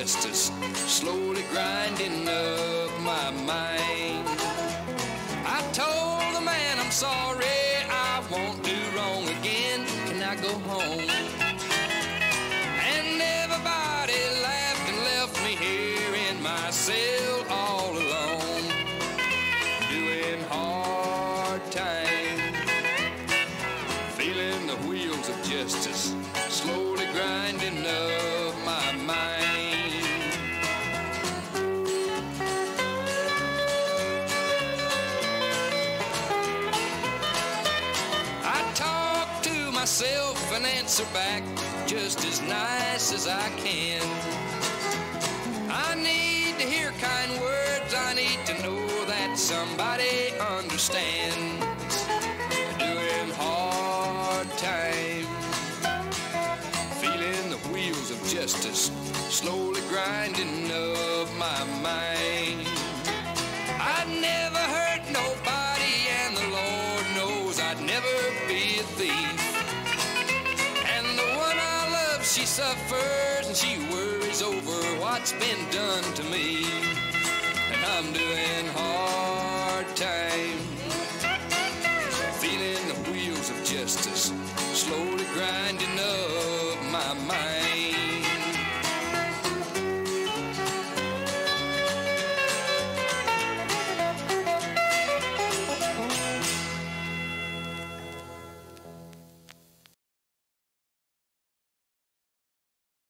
justice slowly grinding up my mind. I told the man I'm sorry, I won't do wrong again. Can I go home? And everybody laughed and left me here in my cell all alone, doing hard time, feeling the wheels of justice slowly grinding up my mind. I talk to myself and answer back just as nice as I can. I need to hear kind words, I need to know that somebody understands. Doing hard time, feeling the wheels of justice slowly grinding up my mind. I'd never hurt nobody, and the Lord knows I'd never be a thief. And the one I love, she suffers and she worries over what's been done to me. And I'm doing hard time, feeling the wheels of justice slowly grinding up my mind.